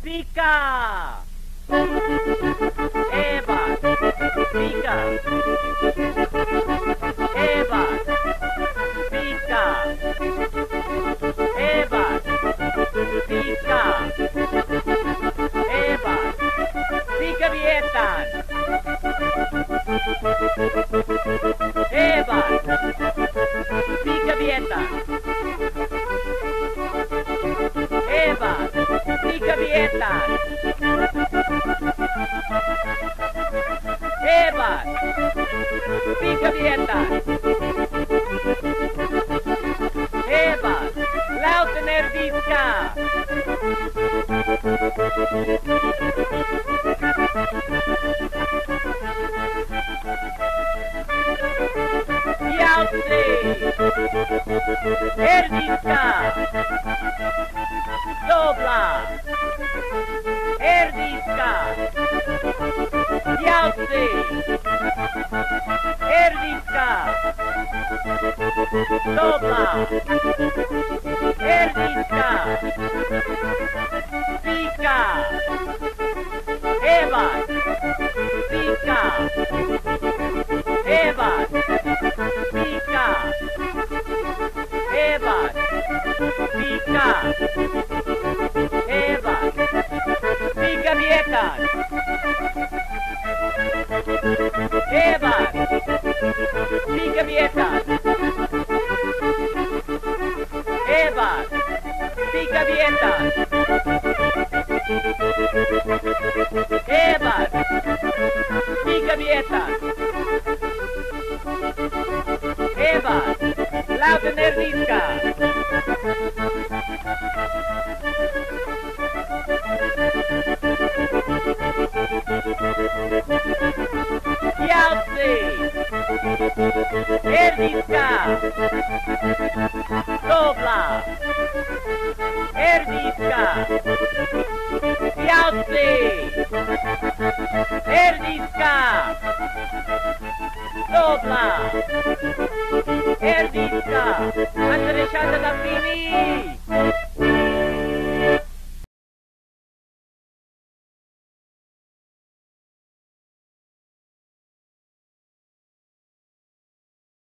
Pica! Eva! Pica! Eva! Pica! Eva! Pica! Eva! Pica vietan! Eva! Pica vietan! Eva! Pica vietan! Eva! Pica vietan! Eva! Laute nerdiska! Jauzi! Erdiska! Dobla! Erdiska! Jauzi! Erdiska! Dobla! Erdiska! Pica! Eva! Pica! Eva! Pica! Eva! Pica! Eva! Pica vietan! Eva! Pica vietan! Eva! Pica vietan! Eva! Pica vietan! Eva! Laute nerdiska! Jauzi! Erdiska! Dobla! Erdiska! Jauzi! Erdiska! Dobla!